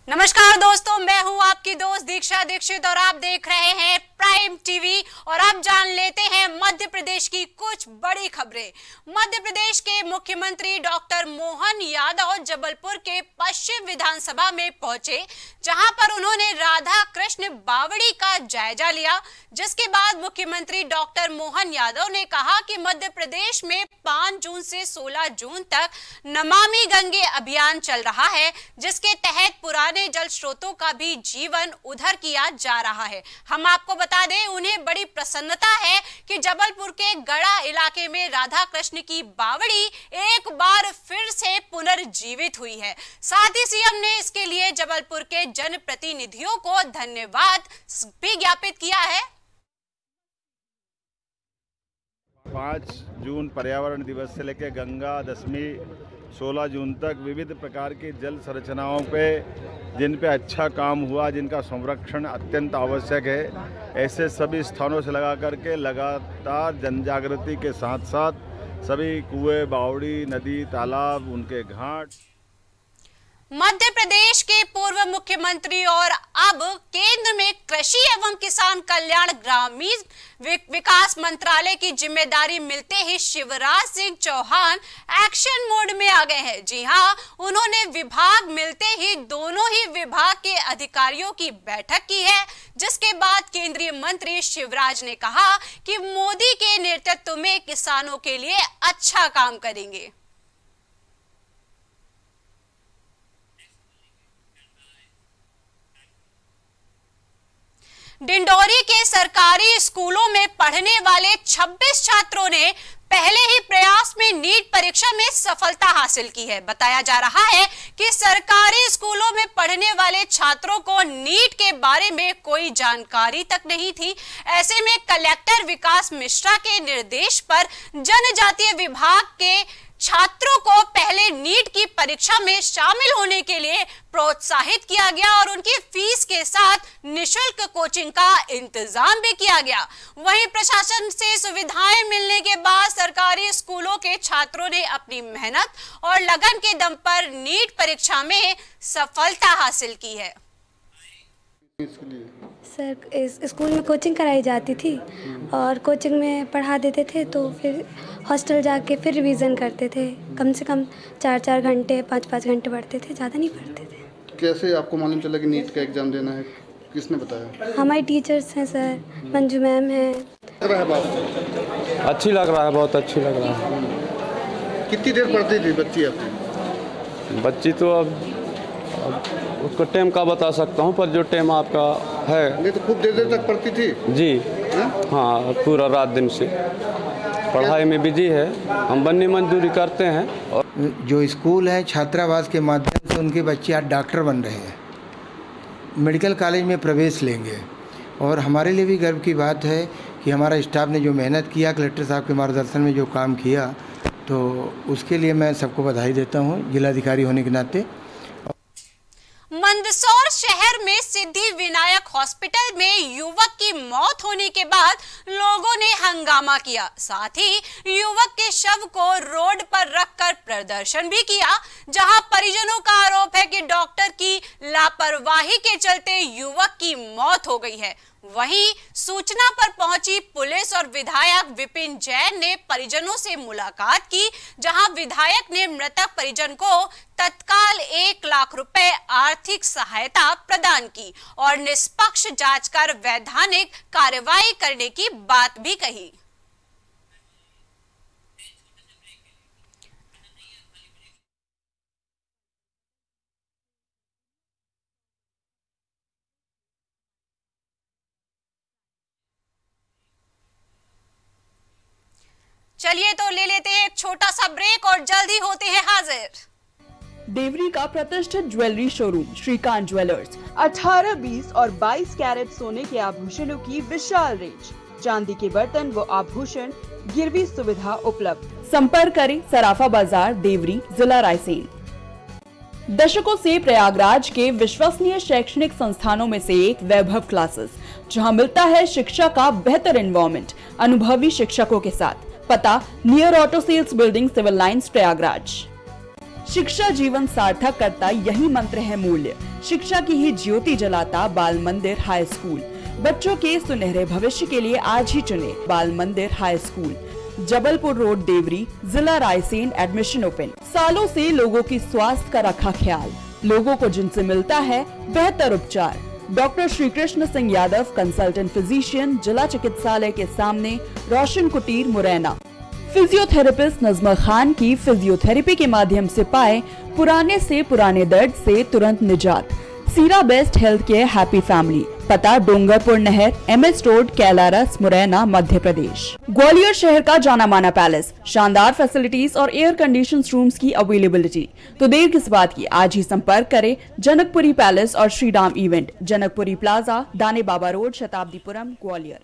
नमस्कार दोस्तों, मैं हूं आपकी दोस्त दीक्षा दीक्षित और आप देख रहे हैं प्राइम टीवी। और अब जान लेते हैं मध्य प्रदेश की कुछ बड़ी खबरें। मध्य प्रदेश के मुख्यमंत्री डॉक्टर मोहन यादव जबलपुर के पश्चिम विधानसभा में पहुंचे, जहां पर उन्होंने राधा कृष्ण बावड़ी का जायजा लिया। जिसके बाद मुख्यमंत्री डॉक्टर मोहन यादव ने कहा कि मध्य प्रदेश में 5 जून से 16 जून तक नमामि गंगे अभियान चल रहा है, जिसके तहत पुराने जल स्रोतों का भी जीवन उधर किया जा रहा है। हम आपको बता दें, उन्हें बड़ी प्रसन्नता है कि जबलपुर के गढ़ा इलाके में राधा कृष्ण की बावड़ी एक बार फिर से पुनर्जीवित हुई है। साथ ही सीएम ने इसके लिए जबलपुर के जनप्रतिनिधियों को धन्यवाद भी ज्ञापित किया है। 5 जून पर्यावरण दिवस से लेकर गंगा दशमी 16 जून तक विविध प्रकार की जल संरचनाओं पे जिन पे अच्छा काम हुआ, जिनका संरक्षण अत्यंत आवश्यक है, ऐसे सभी स्थानों से लगा करके लगातार जन जागृति के साथ साथ सभी कुएं, बावड़ी, नदी, तालाब, उनके घाट। मध्य प्रदेश के पूर्व मुख्यमंत्री और अब केंद्र में कृषि एवं किसान कल्याण ग्रामीण विकास मंत्रालय की जिम्मेदारी मिलते ही शिवराज सिंह चौहान एक्शन मोड में आ गए हैं। जी हां, उन्होंने विभाग मिलते ही दोनों ही विभाग के अधिकारियों की बैठक की है, जिसके बाद केंद्रीय मंत्री शिवराज ने कहा कि मोदी के नेतृत्व में किसानों के लिए अच्छा काम करेंगे। डिंडोरी के सरकारी स्कूलों में पढ़ने वाले 26 छात्रों ने पहले ही प्रयास में नीट परीक्षा में सफलता हासिल की है। बताया जा रहा है कि सरकारी स्कूलों में पढ़ने वाले छात्रों को नीट के बारे में कोई जानकारी तक नहीं थी। ऐसे में कलेक्टर विकास मिश्रा के निर्देश पर जनजातीय विभाग के छात्रों को पहले नीट की परीक्षा में शामिल होने के लिए प्रोत्साहित किया गया और उनकी फीस के साथ निशुल्क कोचिंग का इंतजाम भी किया गया। वहीं प्रशासन से सुविधाएं मिलने के बाद सरकारी स्कूलों के छात्रों ने अपनी मेहनत और लगन के दम पर नीट परीक्षा में सफलता हासिल की है। सर, इस स्कूल में कोचिंग कराई जाती थी और कोचिंग में पढ़ा देते थे, तो फिर हॉस्टल जाके फिर रिवीजन करते थे। कम से कम 4-4 घंटे 5-5 घंटे पढ़ते थे, ज़्यादा नहीं पढ़ते थे। कैसे आपको मालूम चला कि नीट का एग्ज़ाम देना है? किसने बताया? हमारी टीचर्स हैं सर, मंजू मैम हैं। अच्छी लग रहा है, बहुत अच्छी लग रहा है। कितनी देर पढ़ती थी बच्ची आपकी? बच्ची तो अब उसको टाइम का बता सकता हूँ, पर जो टाइम आपका है। नहीं तो खूब देर तक पढ़ती थी जी। हाँ, पूरा रात दिन से पढ़ाई में बिजी है। हम बन्नी मजदूरी करते हैं। और जो स्कूल है, छात्रावास के माध्यम से उनके बच्चे आज डॉक्टर बन रहे हैं, मेडिकल कॉलेज में प्रवेश लेंगे। और हमारे लिए भी गर्व की बात है कि हमारा स्टाफ ने जो मेहनत किया, कलेक्टर साहब के मार्गदर्शन में जो काम किया, तो उसके लिए मैं सबको बधाई देता हूँ जिलाधिकारी होने के नाते। मंदसौर शहर में सिद्धि विनायक हॉस्पिटल में युवक की मौत होने के बाद लोगों ने हंगामा किया। साथ ही युवक के शव को रोड पर रखकर प्रदर्शन भी किया, जहां परिजनों का आरोप है कि डॉक्टर की लापरवाही के चलते युवक की मौत हो गई है। वहीं सूचना पर पहुंची पुलिस और विधायक विपिन जैन ने परिजनों से मुलाकात की, जहां विधायक ने मृतक परिजन को तत्काल 1 लाख रुपए आर्थिक सहायता प्रदान की और निष्पक्ष जांच कर वैधानिक कार्रवाई करने की बात भी कही। चलिए तो ले लेते हैं एक छोटा सा ब्रेक और जल्दी होते हैं हाजिर। देवरी का प्रतिष्ठित ज्वेलरी शोरूम श्रीकांत ज्वेलर्स 18, 20 और 22 कैरेट सोने के आभूषणों की विशाल रेंज, चांदी के बर्तन व आभूषण, गिरवी सुविधा उपलब्ध। संपर्क करें सराफा बाजार, देवरी, जिला रायसेन। दशकों से प्रयागराज के विश्वसनीय शैक्षणिक संस्थानों में से एक वैभव क्लासेस, जहां मिलता है शिक्षा का बेहतर एनवायरमेंट अनुभवी शिक्षकों के साथ। पता near auto sales building, civil lines, Prayagraj. शिक्षा जीवन सार्थक करता यही मंत्र है मूल्य। शिक्षा की ही ज्योति जलाता बाल मंदिर हाई स्कूल। बच्चों के सुनहरे भविष्य के लिए आज ही चुने Bal Mandir high school. Jabalpur road, Deori, जिला रायसेन। Admission open. सालों से लोगों की स्वास्थ्य का रखा ख्याल, लोगों को जिनसे मिलता है बेहतर उपचार। Doctor Shri Krishna Singh Yadav, consultant physician, जिला चिकित्सालय के सामने, रोशन कुटीर, मुरैना। फिजियोथेरेपिस्ट नजमा खान की फिजियोथेरेपी के माध्यम से पाए पुराने से पुराने दर्द से तुरंत निजात। Seera best health care happy family. पता डोंगरपुर नहर, MS रोड, कैलारस, मुरैना, मध्य प्रदेश। ग्वालियर शहर का जाना माना पैलेस, शानदार फैसिलिटीज और एयर कंडीशन रूम्स की अवेलेबिलिटी। तो देर किस बात की, आज ही संपर्क करें जनकपुरी पैलेस और Shriram event, Janakpuri plaza, Dane Baba road, Shatabdipuram, Gwalior.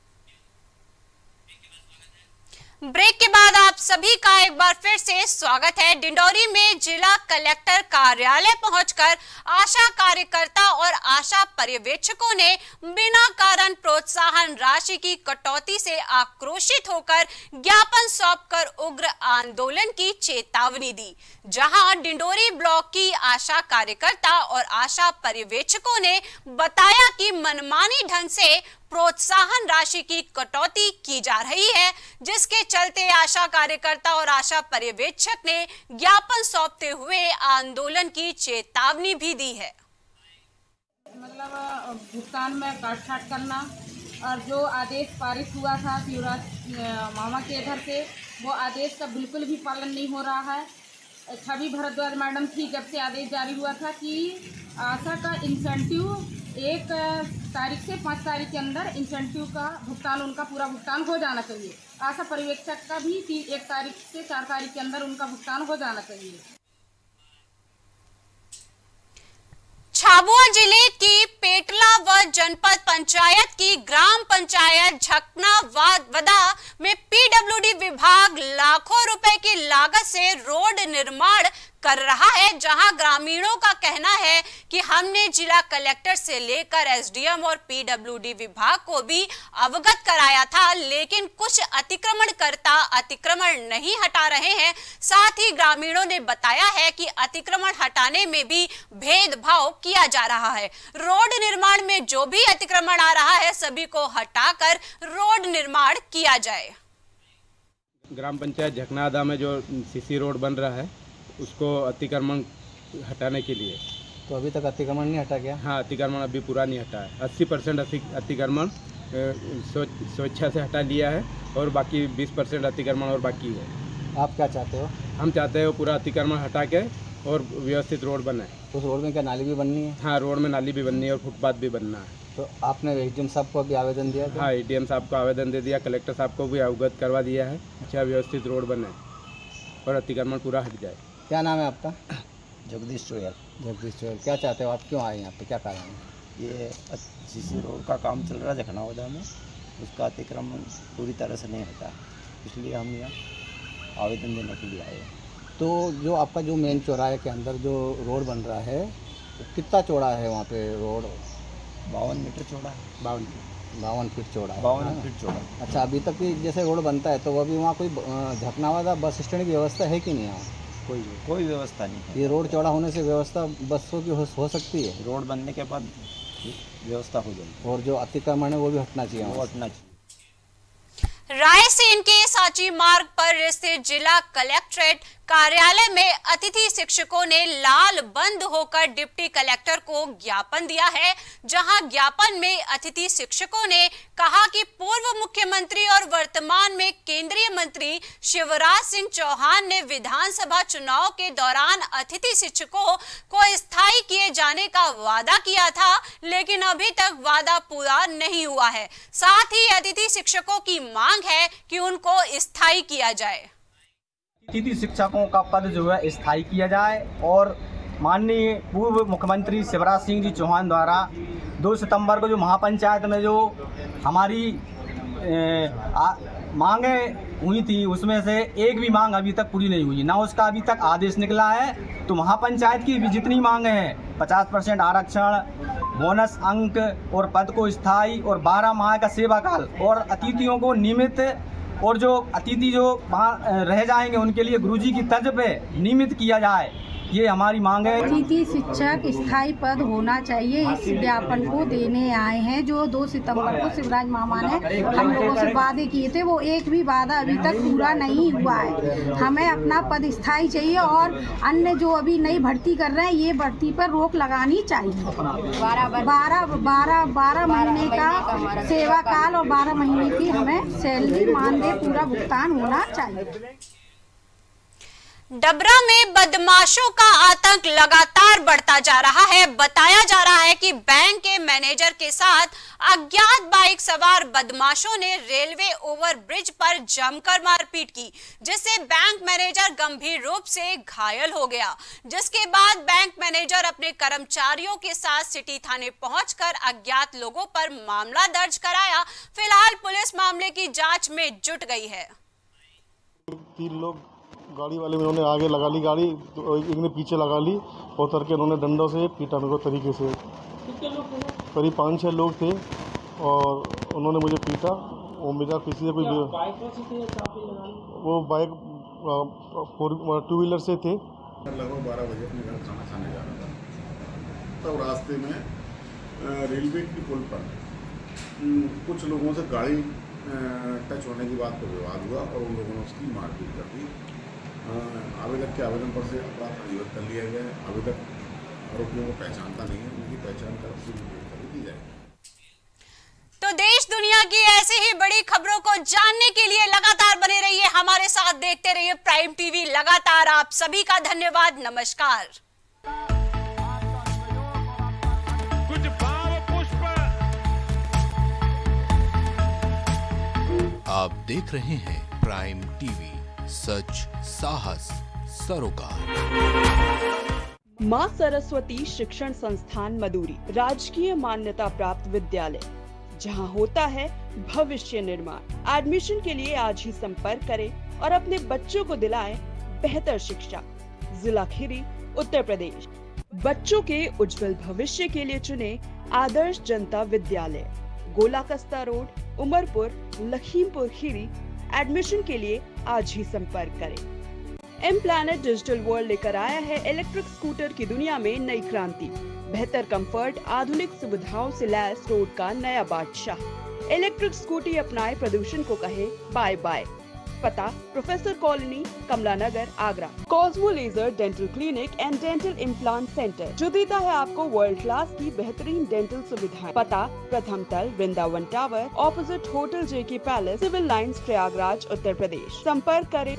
Break के बाद आप सभी का एक बार फिर से स्वागत है। डिंडौरी में जिला कलेक्टर कार्यालय पहुंचकर आशा कार्यकर्ता और आशा पर्यवेक्षकों ने बिना कारण प्रोत्साहन राशि की कटौती से आक्रोशित होकर ज्ञापन सौंपकर उग्र आंदोलन की चेतावनी दी। जहां डिंडौरी ब्लॉक की आशा कार्यकर्ता और आशा पर्यवेक्षकों ने बताया कि मनमानी ढंग से प्रोत्साहन राशि की कटौती की जा रही है, जिसके चलते आशा कार्यकर्ता और आशा पर्यवेक्षक ने ज्ञापन सौंपते हुए आंदोलन की चेतावनी भी दी है। मतलब भुगतान में काटछाट करना और जो आदेश पारित हुआ था शिवराज मामा के इधर से, वो आदेश का बिल्कुल भी पालन नहीं हो रहा है। छवि भारद्वाज मैडम थी जब से आदेश जारी हुआ था कि आशा का इंसेंटिव 1 तारीख से 5 तारीख के अंदर इंसेंटिव का भुगतान, उनका पूरा भुगतान हो जाना चाहिए। आशा पर्यवेक्षक का भी 1 तारीख से 4 तारीख के अंदर उनका भुगतान हो जाना चाहिए। झाबुआ जिले की पेटला व जनपद पंचायत की ग्राम पंचायत झकना वदा में PWD विभाग लाखों रुपए की लागत से रोड निर्माण कर रहा है, जहां ग्रामीणों का कहना है कि हमने जिला कलेक्टर से लेकर SDM और PWD विभाग को भी अवगत कराया था, लेकिन कुछ अतिक्रमणकर्ता अतिक्रमण नहीं हटा रहे हैं। साथ ही ग्रामीणों ने बताया है कि अतिक्रमण हटाने में भी भेदभाव किया जा रहा है। रोड निर्माण में जो भी अतिक्रमण आ रहा है सभी को हटाकर रोड निर्माण किया जाए। ग्राम पंचायत झकनादा में जो CC रोड बन रहा है उसको अतिक्रमण हटाने के लिए, तो अभी तक अतिक्रमण नहीं हटा गया? हाँ, अतिक्रमण अभी पूरा नहीं हटा है। 80% अतिक्रमण स्वेच्छा से हटा लिया है और बाकी 20% अतिक्रमण और बाकी है। आप क्या चाहते हो? हम चाहते हैं वो पूरा अतिक्रमण हटा के और व्यवस्थित रोड बनाए। उस रोड में क्या नाली भी बननी है? हाँ, रोड में नाली भी बननी है और फुटपाथ भी बनना है। तो आपने ADM साहब को भी आवेदन दिया था? हाँ, ADM साहब को आवेदन दे दिया, कलेक्टर साहब को भी अवगत करवा दिया है। अच्छा, व्यवस्थित रोड बने और अतिक्रमण पूरा हट जाए। क्या नाम है आपका? जगदीश चोयल। जगदीश चोयल, क्या चाहते हो आप? क्यों आए यहाँ पे, क्या कारण है? ये CC रोड का काम चल रहा है झकनावदा में, उसका अतिक्रमण पूरी तरह से नहीं हटा, इसलिए हम यहाँ आवेदन देने के लिए आए। तो जो आपका जो मेन चौराहे के अंदर जो रोड बन रहा है तो कितना चौड़ा है वहाँ पे रोड? 52 मीटर चौड़ा है। 52 फीट चौड़ा है। 52 फीट चौड़ा। अच्छा, अभी तक की जैसे रोड बनता है तो अभी वहाँ कोई झकनावदा बस स्टैंड की व्यवस्था है कि नहीं? यहाँ कोई व्यवस्था नहीं है। ये रोड चौड़ा होने से व्यवस्था बसों की हो सकती है? रोड बनने के बाद व्यवस्था हो जाएगी। और जो अतिक्रमण है वो भी हटना चाहिए? वो हटना चाहिए। रायसेन के सांची मार्ग पर स्थित जिला कलेक्ट्रेट कार्यालय में अतिथि शिक्षकों ने लाल बंद होकर डिप्टी कलेक्टर को ज्ञापन दिया है, जहां ज्ञापन में अतिथि शिक्षकों ने कहा कि पूर्व मुख्यमंत्री और वर्तमान में केंद्रीय मंत्री शिवराज सिंह चौहान ने विधानसभा चुनाव के दौरान अतिथि शिक्षकों को स्थायी किए जाने का वादा किया था, लेकिन अभी तक वादा पूरा नहीं हुआ है। साथ ही अतिथि शिक्षकों की मांग है कि उनको स्थायी किया जाए। अतिथि शिक्षकों का पद जो है स्थायी किया जाए और माननीय पूर्व मुख्यमंत्री शिवराज सिंह जी चौहान द्वारा 2 सितंबर को जो महापंचायत में जो हमारी मांगें हुई थी उसमें से एक भी मांग अभी तक पूरी नहीं हुई, ना उसका अभी तक आदेश निकला है। तो महापंचायत की भी जितनी मांगें हैं 50% आरक्षण, बोनस अंक और पद को स्थायी और 12 माह का सेवा काल और अतिथियों को नियमित और जो अतिथि जो वहाँ रह जाएंगे उनके लिए गुरुजी की तर्ज पे नियमित किया जाए, ये हमारी मांग है। अतिथि शिक्षक स्थायी पद होना चाहिए, इस ज्ञापन को देने आए हैं। जो 2 सितंबर को शिवराज मामा ने हम लोगों से वादे किए थे, वो एक भी वादा अभी तक पूरा नहीं हुआ है। हमें अपना पद स्थायी चाहिए और अन्य जो अभी नई भर्ती कर रहे हैं, ये भर्ती पर रोक लगानी चाहिए। 12 महीने का सेवा काल और 12 महीने की हमें सैलरी मानदेय पूरा भुगतान होना चाहिए। डबरा में बदमाशों का आतंक लगातार बढ़ता जा रहा है। बताया जा रहा है कि बैंक के मैनेजर के साथ अज्ञात बाइक सवार बदमाशों ने रेलवे ओवरब्रिज पर जमकर मारपीट की, जिससे बैंक मैनेजर गंभीर रूप से घायल हो गया। जिसके बाद बैंक मैनेजर अपने कर्मचारियों के साथ सिटी थाने पहुंचकर अज्ञात लोगों पर मामला दर्ज कराया। फिलहाल पुलिस मामले की जांच में जुट गई है। 3 लोग गाड़ी वाले में उन्होंने आगे लगा ली गाड़ी, तो एक ने पीछे लगा ली, उतर के उन्होंने डंडों से पीटा मेरे को तरीके से। करीब 5-6 लोग थे और उन्होंने मुझे पीटा। वो मेरा किसी से कोई वो बाइक 2 व्हीलर से थे। लगभग 12 बजे अपने घर खाना खाने जा रहा था, तब रास्ते में रेलवे की पुल पर कुछ लोगों से गाड़ी टच होने की बात पर विवाद हुआ और उन लोगों ने उसकी मारपीट कर दी। आवेदक के आवेदन पर से अपराध पंजीबद्ध कर लिया गया है। आवेदक आरोपियों को पहचानता नहीं है, उनकी पहचान कर दी जाएगी। तो देश दुनिया की ऐसी ही बड़ी खबरों को जानने के लिए लगातार बने रहिए हमारे साथ, देखते रहिए प्राइम टीवी लगातार। आप सभी का धन्यवाद, नमस्कार। आप देख रहे हैं प्राइम टीवी, सच साहस सरोकार। मां सरस्वती शिक्षण संस्थान मदुरी राजकीय मान्यता प्राप्त विद्यालय, जहां होता है भविष्य निर्माण। एडमिशन के लिए आज ही संपर्क करें और अपने बच्चों को दिलाएं बेहतर शिक्षा। जिला खीरी, उत्तर प्रदेश। बच्चों के उज्जवल भविष्य के लिए चुने आदर्श जनता विद्यालय, गोला कस्ता रोड, उमरपुर, लखीमपुर खीरी। एडमिशन के लिए आज ही संपर्क करें। एम प्लैनेट डिजिटल वर्ल्ड लेकर आया है इलेक्ट्रिक स्कूटर की दुनिया में नई क्रांति। बेहतर कंफर्ट, आधुनिक सुविधाओं से लैस रोड का नया बादशाह। इलेक्ट्रिक स्कूटी अपनाए, प्रदूषण को कहे बाय बाय। पता professor colony, Kamla Nagar, Agra. Cosmo laser dental clinic and dental implant centre, जो देता है आपको वर्ल्ड क्लास की बेहतरीन डेंटल सुविधाएं। पता प्रथम तल, Vrindavan tower, opposite hotel JK palace, civil lines, Prayagraj, Uttar Pradesh. संपर्क करें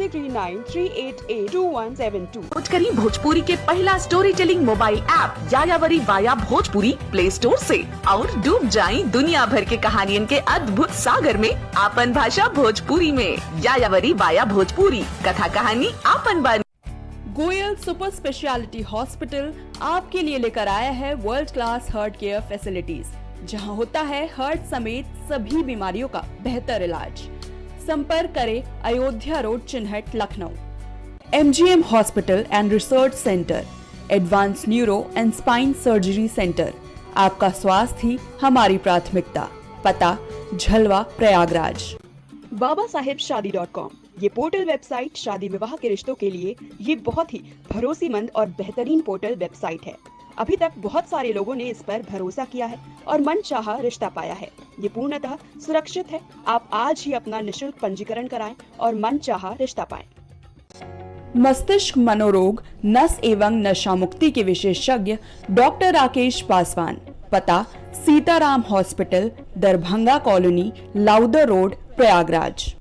339-388-2172। करी भोजपुरी के पहला story telling mobile app Yayavari via Bhojpuri play store से, और डूब जाएं दुनिया भर के कहानियन के अद्भुत सागर में आपन भाषा भोजपुरी में। यायावरी वाया भोजपुरी, कथा कहानी आपन बानी। गोयल सुपर स्पेशलिटी हॉस्पिटल आपके लिए लेकर आया है world class heart care facilities, जहां होता है हार्ट समेत सभी बीमारियों का बेहतर इलाज। संपर्क करें Ayodhya road, Chinhat, Lucknow. MGM hospital and research centre, advance neuro and spine surgery centre. आपका स्वास्थ्य ही हमारी प्राथमिकता। पता झलवा, प्रयागराज। BabaSahebShadi.com, ये पोर्टल वेबसाइट शादी विवाह के रिश्तों के लिए ये बहुत ही भरोसेमंद और बेहतरीन पोर्टल वेबसाइट है। अभी तक बहुत सारे लोगों ने इस पर भरोसा किया है और मनचाहा रिश्ता पाया है। ये पूर्णतः सुरक्षित है। आप आज ही अपना निशुल्क पंजीकरण कराएं और मनचाहा रिश्ता पाएं। मस्तिष्क मनोरोग, नस एवं नशा मुक्ति के विशेषज्ञ डॉक्टर राकेश पासवान। पता Sitaram hospital, Darbhanga colony, Lowther road, Prayagraj.